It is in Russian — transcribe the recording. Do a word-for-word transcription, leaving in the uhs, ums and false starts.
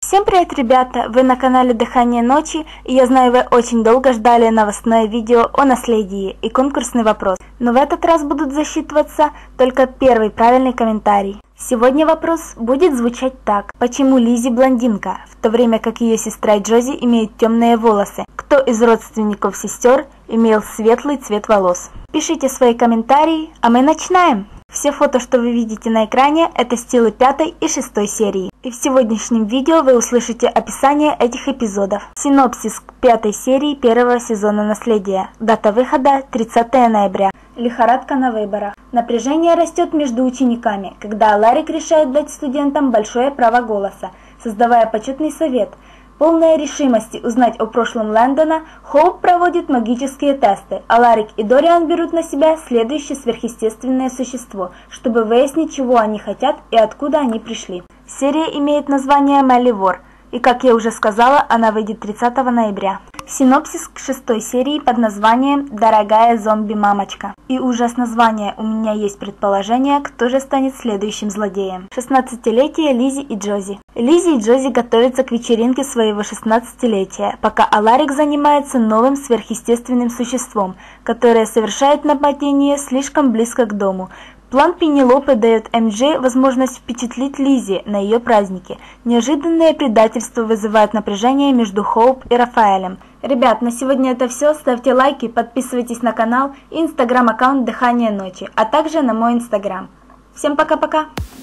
Всем привет, ребята! Вы на канале Дыхание ночи, и я знаю, вы очень долго ждали новостное видео о наследии и конкурсный вопрос. Но в этот раз будут засчитываться только первый правильный комментарий. Сегодня вопрос будет звучать так. Почему Лиззи блондинка, в то время как ее сестра Джози имеет темные волосы? Кто из родственников сестер имел светлый цвет волос? Пишите свои комментарии, а мы начинаем! Все фото, что вы видите на экране, это стилы пятой и шестой серии. И в сегодняшнем видео вы услышите описание этих эпизодов. Синопсис к пятой серии первого сезона «Наследия». Дата выхода тридцатое ноября. Лихорадка на выборах. Напряжение растет между учениками, когда Аларик решает дать студентам большое право голоса, создавая почетный совет. Полная решимости узнать о прошлом Лэндона, Хоуп проводит магические тесты, а Аларик и Дориан берут на себя следующее сверхъестественное существо, чтобы выяснить, чего они хотят и откуда они пришли. Серия имеет название «Мелливор», и, как я уже сказала, она выйдет тридцатого ноября. Синопсис к шестой серии под названием «Дорогая зомби-мамочка». И ужас названия, у меня есть предположение, кто же станет следующим злодеем. шестнадцатилетие Лиззи и Джози. Лиззи и Джози готовятся к вечеринке своего шестнадцатилетия, пока Аларик занимается новым сверхъестественным существом, которое совершает нападение слишком близко к дому. План Пенелопы дает эм джей возможность впечатлить Лиззи на ее празднике. Неожиданное предательство вызывает напряжение между Хоуп и Рафаэлем. Ребят, на сегодня это все. Ставьте лайки, подписывайтесь на канал и инстаграм-аккаунт Дыхание ночи, а также на мой инстаграм. Всем пока-пока!